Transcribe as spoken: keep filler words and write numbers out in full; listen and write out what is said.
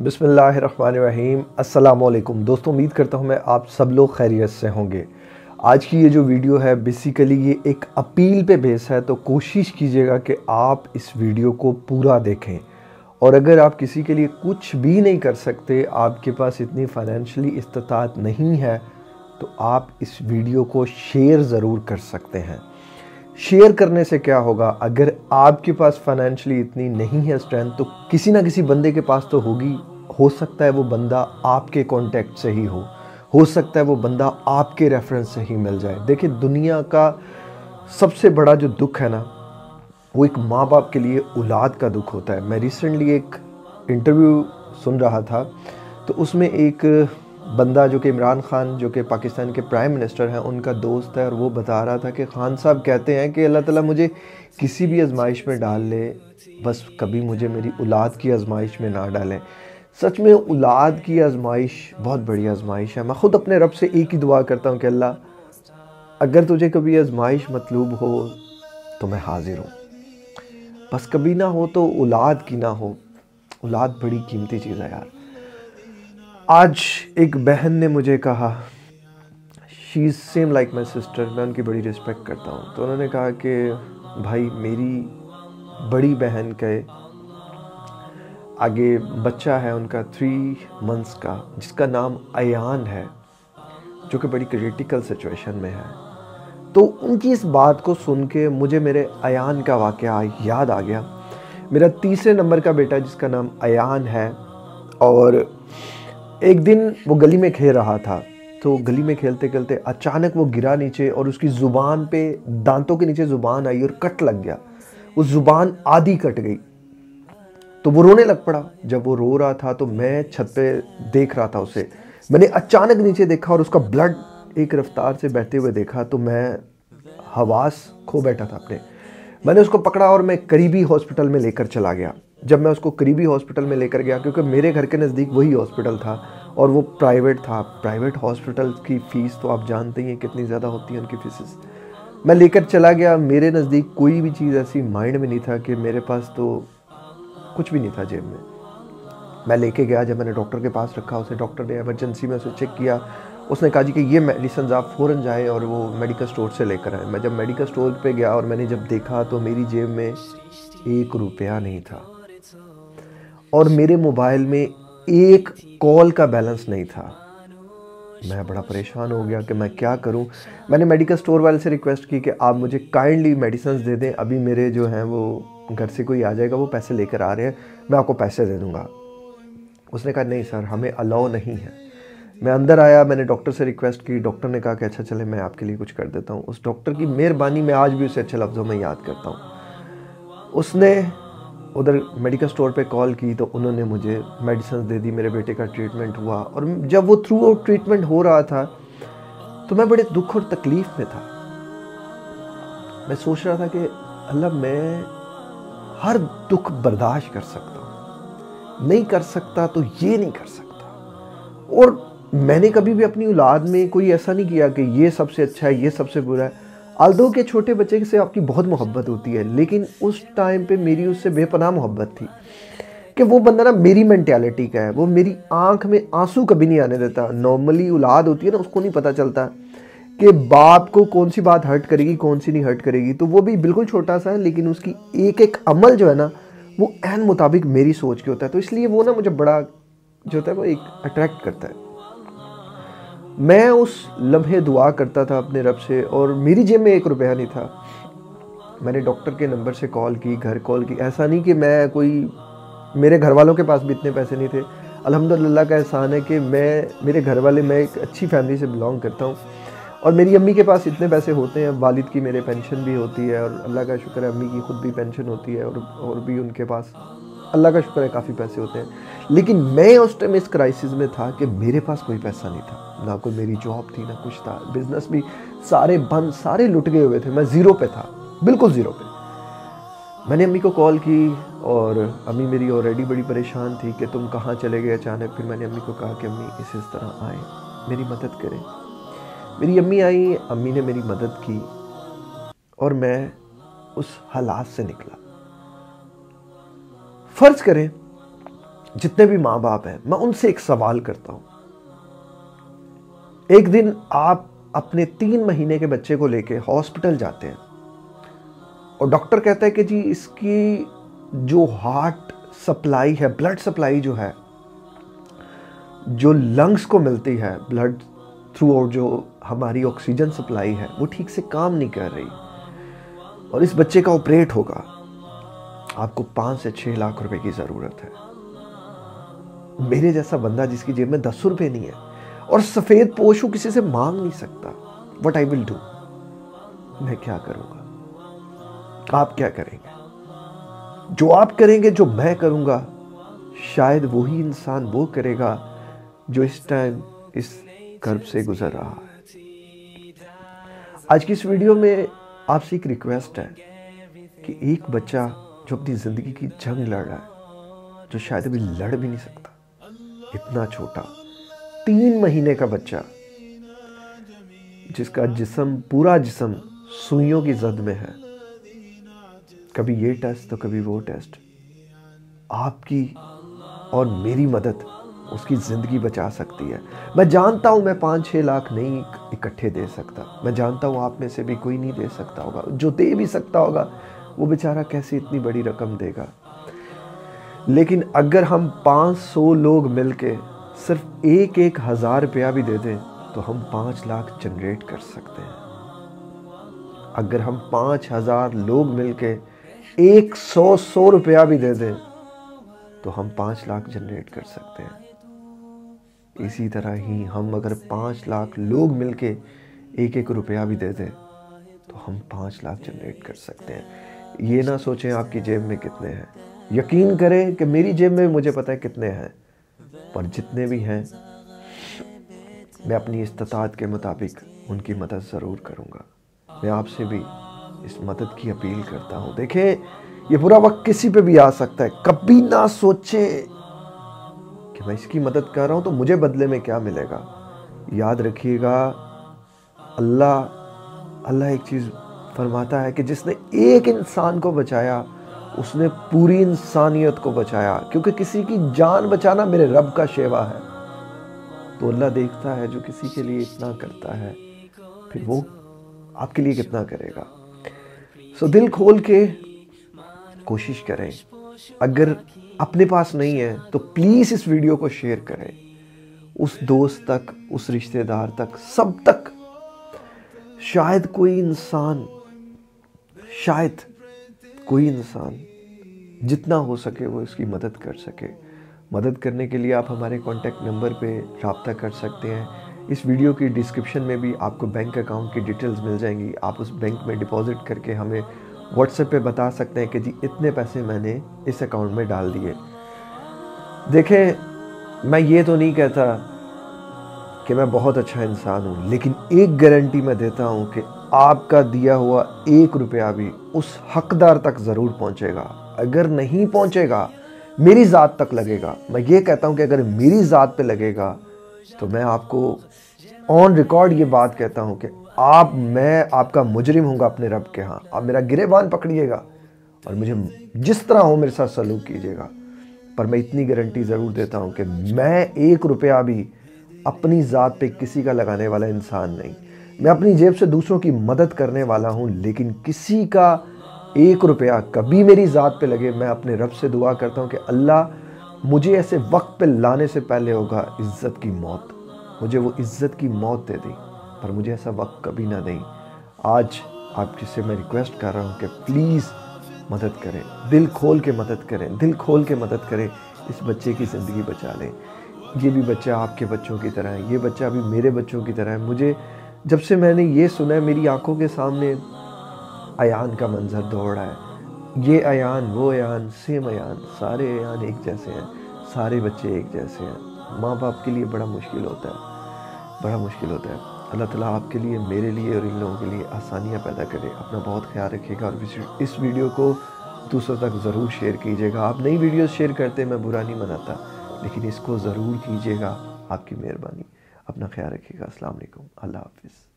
बिस्मिल्लाहिर्रहमानिर्रहीम। अस्सलामुअलैकुम दोस्तों, उम्मीद करता हूँ मैं आप सब लोग खैरियत से होंगे। आज की ये जो वीडियो है बेसिकली ये एक अपील पे बेस है, तो कोशिश कीजिएगा कि आप इस वीडियो को पूरा देखें। और अगर आप किसी के लिए कुछ भी नहीं कर सकते, आपके पास इतनी फाइनेंशियली इस्तिताअत नहीं है, तो आप इस वीडियो को शेयर ज़रूर कर सकते हैं। शेयर करने से क्या होगा, अगर आपके पास फाइनेंशियली इतनी नहीं है स्ट्रेंथ, तो किसी ना किसी बंदे के पास तो होगी। हो सकता है वो बंदा आपके कांटेक्ट से ही हो हो सकता है वो बंदा आपके रेफरेंस से ही मिल जाए। देखिए, दुनिया का सबसे बड़ा जो दुख है ना, वो एक माँ बाप के लिए औलाद का दुख होता है। मैं रिसेंटली एक इंटरव्यू सुन रहा था, तो उसमें एक बंदा जो कि इमरान खान, जो कि पाकिस्तान के प्राइम मिनिस्टर हैं, उनका दोस्त है, और वो बता रहा था कि खान साहब कहते हैं कि अल्लाह ताला मुझे किसी भी आजमाइश में डाल ले, बस कभी मुझे मेरी औलाद की आजमाइश में ना डालें। सच में औलाद की आजमाइश बहुत बड़ी आजमाइश है। मैं ख़ुद अपने रब से एक ही दुआ करता हूँ कि अल्लाह, अगर तुझे कभी आजमाइश मतलूब हो तो मैं हाजिर हूँ, बस कभी ना हो तो औलाद की ना हो। औलाद बड़ी कीमती चीज़ है यार। आज एक बहन ने मुझे कहा, she is same like my sister, मैं उनकी बड़ी रिस्पेक्ट करता हूँ। तो उन्होंने कहा कि भाई, मेरी बड़ी बहन के आगे बच्चा है उनका थ्री मंथ्स का, जिसका नाम अयान है, जो कि बड़ी क्रिटिकल सिचुएशन में है। तो उनकी इस बात को सुन के मुझे मेरे अयान का वाक़या याद आ गया। मेरा तीसरे नंबर का बेटा जिसका नाम अयान है, और एक दिन वो गली में खेल रहा था, तो गली में खेलते खेलते अचानक वो गिरा नीचे, और उसकी ज़ुबान पे, दांतों के नीचे ज़ुबान आई और कट लग गया। उस ज़ुबान आधी कट गई, तो वो रोने लग पड़ा। जब वो रो रहा था तो मैं छत पे देख रहा था उसे। मैंने अचानक नीचे देखा और उसका ब्लड एक रफ्तार से बहते हुए देखा, तो मैं हवास खो बैठा था अपने। मैंने उसको पकड़ा और मैं करीबी हॉस्पिटल में लेकर चला गया। जब मैं उसको करीबी हॉस्पिटल में लेकर गया, क्योंकि मेरे घर के नज़दीक वही हॉस्पिटल था और वो प्राइवेट था। प्राइवेट हॉस्पिटल की फ़ीस तो आप जानते ही हैं कितनी ज़्यादा होती है उनकी फीसेस। मैं लेकर चला गया। मेरे नज़दीक कोई भी चीज़ ऐसी माइंड में नहीं था, कि मेरे पास तो कुछ भी नहीं था जेब में। मैं लेके गया। जब मैंने डॉक्टर के पास रखा, उसे डॉक्टर ने इमरजेंसी में उसे चेक किया। उसने कहा जी कि ये मेडिसिन आप फ़ौरन जाए और वो मेडिकल स्टोर से लेकर आए। मैं जब मेडिकल स्टोर पे गया और मैंने जब देखा, तो मेरी जेब में एक रुपया नहीं था, और मेरे मोबाइल में एक कॉल का बैलेंस नहीं था। मैं बड़ा परेशान हो गया कि मैं क्या करूं। मैंने मेडिकल स्टोर वाले से रिक्वेस्ट की कि आप मुझे काइंडली मेडिसिन दे दें, अभी मेरे जो हैं वो घर से कोई आ जाएगा, वो पैसे लेकर आ रहे हैं, मैं आपको पैसे दे दूंगा। उसने कहा नहीं सर, हमें अलाउ नहीं है। मैं अंदर आया, मैंने डॉक्टर से रिक्वेस्ट की। डॉक्टर ने कहा कि अच्छा चले, मैं आपके लिए कुछ कर देता हूँ। उस डॉक्टर की मेहरबानी मैं आज भी उसे अच्छे लफ्ज़ों में याद करता हूँ। उसने उधर मेडिकल स्टोर पे कॉल की, तो उन्होंने मुझे मेडिसिन दे दी। मेरे बेटे का ट्रीटमेंट हुआ, और जब वो थ्रू आउट ट्रीटमेंट हो रहा था, तो मैं बड़े दुख और तकलीफ़ में था। मैं सोच रहा था कि अल्लाह, मैं हर दुख बर्दाश्त कर सकता हूँ, नहीं कर सकता तो ये नहीं कर सकता। और मैंने कभी भी अपनी औलाद में कोई ऐसा नहीं किया कि ये सबसे अच्छा है, ये सबसे बुरा है। आल्दो के छोटे बच्चे से आपकी बहुत मोहब्बत होती है, लेकिन उस टाइम पे मेरी उससे बेपनाह मोहब्बत थी कि वो बंदा ना मेरी मेंटालिटी का है। वो मेरी आंख में आंसू कभी नहीं आने देता। नॉर्मली औलाद होती है ना, उसको नहीं पता चलता कि बाप को कौन सी बात हर्ट करेगी, कौन सी नहीं हर्ट करेगी। तो वो भी बिल्कुल छोटा सा है, लेकिन उसकी एक एक अमल जो है ना, वो ऐन मुताबिक मेरी सोच के होता है। तो इसलिए वो ना मुझे बड़ा जो होता है वो एक अट्रैक्ट करता है। मैं उस लम्हे दुआ करता था अपने रब से, और मेरी जेब में एक रुपया नहीं था। मैंने डॉक्टर के नंबर से कॉल की, घर कॉल की। ऐसा नहीं कि मैं कोई, मेरे घर वालों के पास भी इतने पैसे नहीं थे। अल्हम्दुलिल्लाह का एहसान है कि मैं, मेरे घर वाले, मैं एक अच्छी फैमिली से बिलोंग करता हूँ, और मेरी अम्मी के पास इतने पैसे होते हैं। वालिद की मेरे पेंशन भी होती है, और अल्लाह का शुक्र है अम्मी की खुद भी पेंशन होती है, और और भी उनके पास अल्लाह का शुक्र है काफ़ी पैसे होते हैं। लेकिन मैं उस टाइम इस क्राइसिस में था कि मेरे पास कोई पैसा नहीं था, ना कोई मेरी जॉब थी, ना कुछ था। बिजनेस भी सारे बंद, सारे लुट गए हुए थे। मैं ज़ीरो पे था, बिल्कुल ज़ीरो पे। मैंने अम्मी को कॉल की, और अम्मी मेरी ऑलरेडी बड़ी परेशान थी कि तुम कहाँ चले गए अचानक। फिर मैंने अम्मी को कहा कि अम्मी इस इस तरह आए, मेरी मदद करें। मेरी अम्मी आई, अम्मी ने मेरी मदद की, और मैं उस हालात से निकला। फ़र्ज़ करें जितने भी माँ बाप हैं, मैं उनसे एक सवाल करता हूँ। एक दिन आप अपने तीन महीने के बच्चे को लेके हॉस्पिटल जाते हैं और डॉक्टर कहता है कि जी इसकी जो हार्ट सप्लाई है, ब्लड सप्लाई जो है, जो लंग्स को मिलती है ब्लड थ्रू, और जो हमारी ऑक्सीजन सप्लाई है वो ठीक से काम नहीं कर रही और इस बच्चे का ऑपरेट होगा, आपको पाँच से छः लाख रुपए की ज़रूरत है। मेरे जैसा बंदा जिसकी जेब में दस रुपये नहीं है और सफ़ेद पोश हूँ, किसी से मांग नहीं सकता, व्हाट आई विल डू, मैं क्या करूँगा? आप क्या करेंगे? जो आप करेंगे, जो मैं करूँगा, शायद वही इंसान वो करेगा जो इस टाइम इस कर्ब से गुजर रहा है। आज की इस वीडियो में आपसे एक रिक्वेस्ट है कि एक बच्चा जो अपनी ज़िंदगी की जंग लड़ रहा है, जो शायद अभी लड़ भी नहीं सकता, इतना छोटा तीन महीने का बच्चा जिसका जिस्म, पूरा जिस्म सुइयों की जद में है, कभी ये टेस्ट तो कभी वो टेस्ट, आपकी और मेरी मदद उसकी ज़िंदगी बचा सकती है। मैं जानता हूँ मैं पाँच छः लाख नहीं इकट्ठे दे सकता, मैं जानता हूँ आप में से भी कोई नहीं दे सकता होगा, जो दे भी सकता होगा वो बेचारा कैसे इतनी बड़ी रकम देगा। लेकिन अगर हम पाँच सौ लोग मिलके सिर्फ एक एक हज़ार रुपया भी दे दें तो हम पाँच लाख जनरेट कर सकते हैं। अगर हम पाँच हज़ार लोग मिलके एक सौ सौ रुपया भी दे दें तो हम पाँच लाख जनरेट कर सकते हैं। इसी तरह ही हम अगर पाँच लाख लोग मिलके एक एक रुपया भी दे दें तो हम पाँच लाख जनरेट कर सकते हैं। ये ना सोचें आपकी जेब में कितने हैं, यकीन करें कि मेरी जेब में मुझे पता है कितने हैं, पर जितने भी हैं मैं अपनी इस्ताअत के मुताबिक उनकी मदद ज़रूर करूँगा। मैं आपसे भी इस मदद की अपील करता हूँ। देखें, ये बुरा वक्त किसी पे भी आ सकता है, कभी ना सोचे कि मैं इसकी मदद कर रहा हूँ तो मुझे बदले में क्या मिलेगा। याद रखिएगा, अल्लाह अल्लाह एक चीज़ फरमाता है कि जिसने एक इंसान को बचाया उसने पूरी इंसानियत को बचाया, क्योंकि किसी की जान बचाना मेरे रब का शेवा है। तो अल्लाह देखता है जो किसी के लिए इतना करता है, फिर वो आपके लिए कितना करेगा। सो दिल खोल के कोशिश करें। अगर अपने पास नहीं है तो प्लीज़ इस वीडियो को शेयर करें, उस दोस्त तक, उस रिश्तेदार तक, सब तक। शायद कोई इंसान शायद कोई इंसान जितना हो सके वो इसकी मदद कर सके। मदद करने के लिए आप हमारे कॉन्टैक्ट नंबर पे रब्ता कर सकते हैं। इस वीडियो की डिस्क्रिप्शन में भी आपको बैंक अकाउंट की डिटेल्स मिल जाएंगी। आप उस बैंक में डिपॉजिट करके हमें व्हाट्सएप पे बता सकते हैं कि जी इतने पैसे मैंने इस अकाउंट में डाल दिए। देखें, मैं ये तो नहीं कहता कि मैं बहुत अच्छा इंसान हूँ, लेकिन एक गारंटी मैं देता हूँ कि आपका दिया हुआ एक रुपया भी उस हकदार तक ज़रूर पहुँचेगा। अगर नहीं पहुँचेगा, मेरी ज़ात तक लगेगा। मैं ये कहता हूँ कि अगर मेरी ज़ात पे लगेगा तो मैं आपको ऑन रिकॉर्ड ये बात कहता हूँ कि आप मैं आपका मुजरिम हूँगा अपने रब के यहाँ। आप मेरा गिरेबान पकड़िएगा और मुझे जिस तरह हो मेरे साथ सलूक कीजिएगा। पर मैं इतनी गारंटी ज़रूर देता हूँ कि मैं एक रुपया भी अपनी ज़ात पे किसी का लगाने वाला इंसान नहीं। मैं अपनी जेब से दूसरों की मदद करने वाला हूँ, लेकिन किसी का एक रुपया कभी मेरी ज़ात पे लगे, मैं अपने रब से दुआ करता हूँ कि अल्लाह मुझे ऐसे वक्त पे लाने से पहले होगा इज़्ज़त की मौत, मुझे वो इज़्ज़त की मौत दे दी, पर मुझे ऐसा वक्त कभी ना दें। आज आपसे से मैं रिक्वेस्ट कर रहा हूँ कि प्लीज़ मदद करें, दिल खोल के मदद करें, दिल खोल के मदद करें। इस बच्चे की ज़िंदगी बचा लें। ये भी बच्चा आपके बच्चों की तरह है, ये बच्चा भी मेरे बच्चों की तरह है। मुझे जब से मैंने ये सुना है, मेरी आंखों के सामने अयान का मंजर दौड़ रहा है। ये अयान, वो अयान, सेम अयान, सारे अयान एक जैसे हैं, सारे बच्चे एक जैसे हैं। माँ बाप के लिए बड़ा मुश्किल होता है, बड़ा मुश्किल होता है। अल्लाह ताला आपके लिए, मेरे लिए और इन लोगों के लिए आसानियाँ पैदा करे। अपना बहुत ख्याल रखिएगा और इस वीडियो को दूसरों तक ज़रूर शेयर कीजिएगा। आप नई वीडियोस शेयर करते, मैं बुरा नहीं मनाता, लेकिन इसको ज़रूर कीजिएगा। आपकी मेहरबानी। अपना ख्याल रखिएगा। अस्सलाम वालेकुम। अल्लाह हाफ़िज़।